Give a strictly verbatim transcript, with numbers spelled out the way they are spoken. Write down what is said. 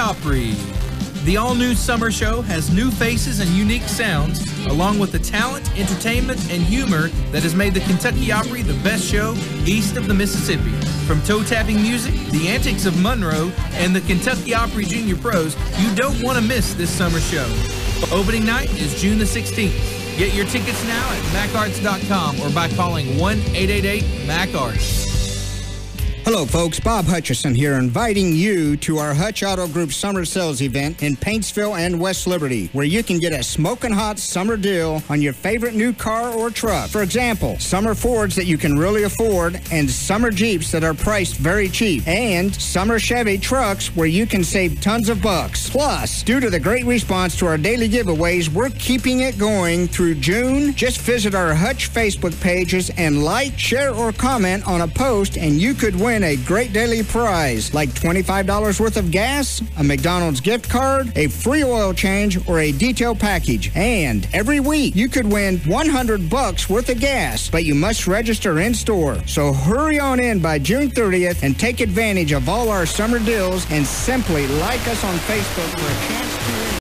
Opry. The all-new summer show has new faces and unique sounds, along with the talent, entertainment, and humor that has made the Kentucky Opry the best show east of the Mississippi. From toe-tapping music, the antics of Monroe, and the Kentucky Opry Junior Pros, you don't want to miss this summer show. Opening night is June the sixteenth. Get your tickets now at mac arts dot com or by calling one eight eight eight mac arts. Hello, folks. Bob Hutchison here, inviting you to our Hutch Auto Group summer sales event in Paintsville and West Liberty, where you can get a smoking hot summer deal on your favorite new car or truck. For example, summer Fords that you can really afford, and summer Jeeps that are priced very cheap, and summer Chevy trucks where you can save tons of bucks. Plus, due to the great response to our daily giveaways, we're keeping it going through June. Just visit our Hutch Facebook pages and like, share, or comment on a post, and you could win a great daily prize like twenty-five dollars worth of gas, a McDonald's gift card, a free oil change, or a detail package. And every week you could win one hundred bucks worth of gas, but you must register in store. So hurry on in by June thirtieth and take advantage of all our summer deals, and simply like us on Facebook for a chance to